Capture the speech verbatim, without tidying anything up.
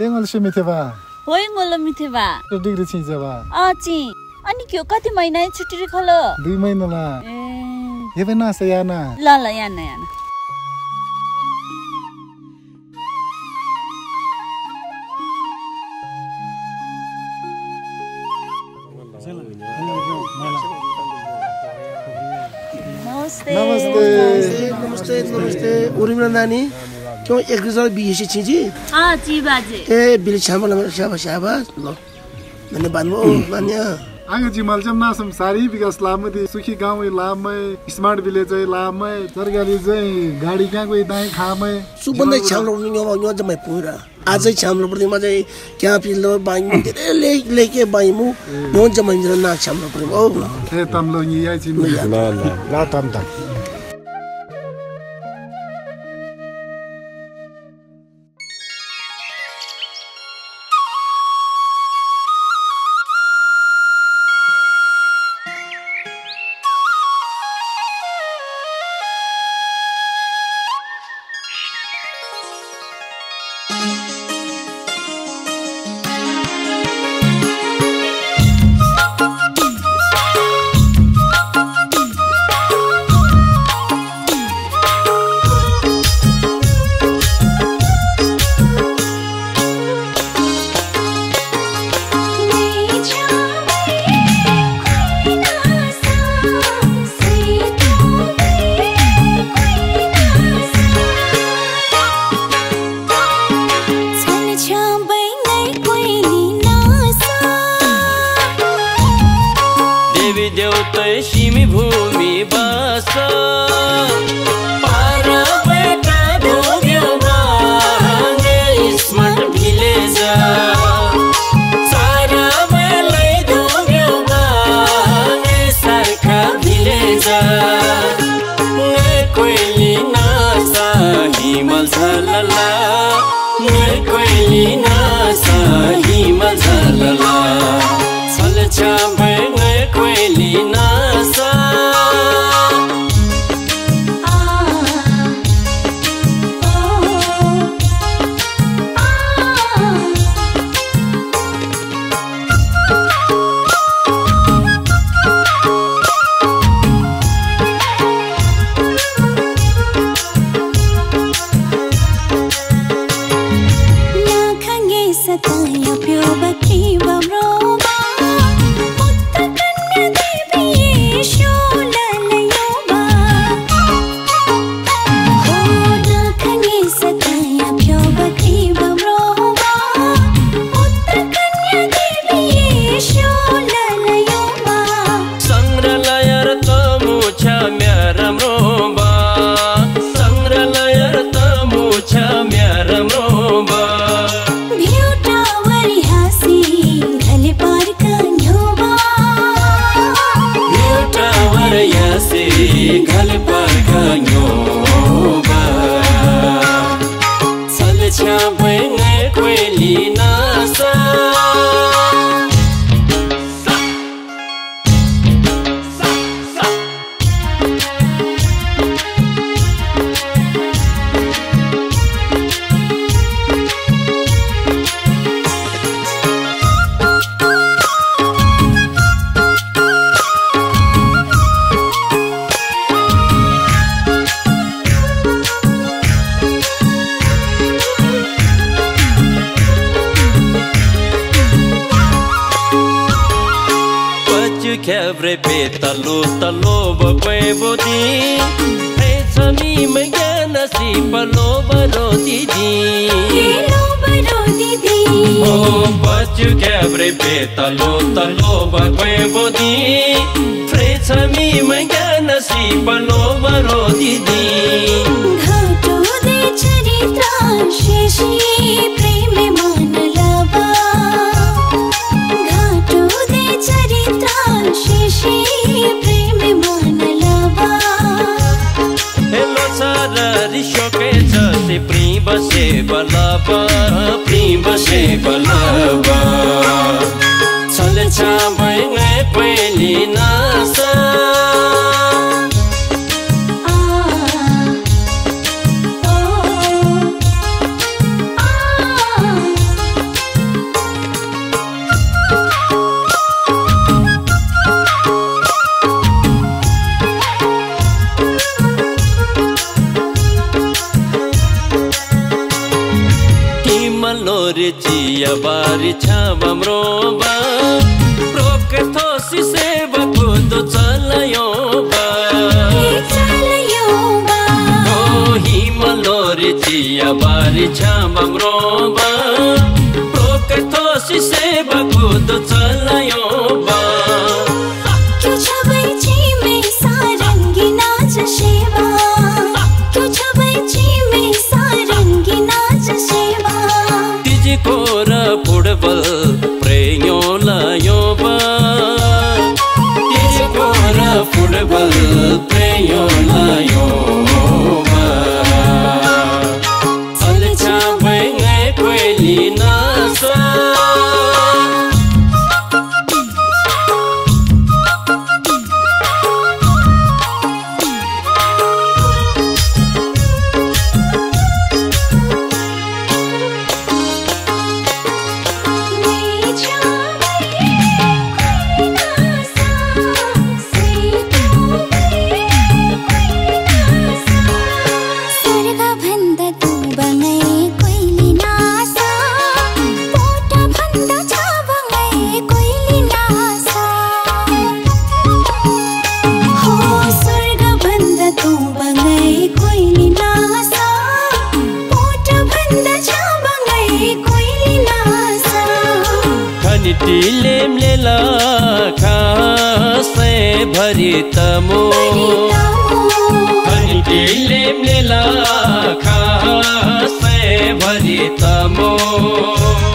angle से मिथेबा होय ngolo मिथेबा तो degree छिजबा a छि अनि क्यो कति महिना छुट्टी खलो दुई महिना ला ए हेबे ना सयाना ल ल याना याना नमस्ते नमस्ते नमस्ते नमस्ते उर्मिला नानी क्यों एक दूसरे बीएससी चीजी हां जी बाजे ए बिल छामल शाबाश शाबाश ल मैंने बान्मो मान्य आंग जी मलजम नासम सारी विकास लामदी सुखी गाउँ लामै स्मार्ट विलेज लामै सरकारी चाहिँ गाडी कहाँ गई दाइ खामै सुबन्दै छामलो नि यो जम्मै पुरा आजै छामलो पर्ने मजै क्या पिल्लो बाइ धेरै ले लेके बाइमु यो जम्मै मेरो ना छामलो पर्ने ओ ए तमलो नि याइ छिन ल ल ल तम तम चिया बारी छाबम रोबा रोक थोसी से बकुदो चलायो बा ओ हिमलोरी चिया बारी छाबम रोबा रोक थोसी से बकुदो चलायो बा क्यों छबै छिमे सारंगी नाच सेवा क्यों छबै छिमे सारंगी नाच सेवा तिजको र फुटबल प्रेयो लायो बा तिजको र फुटबल प्रेयो लायो बा अलछा भए कोइली नासा टिलेम लेला खासे भरी तमो टिलेम लेला खासे भरी तमो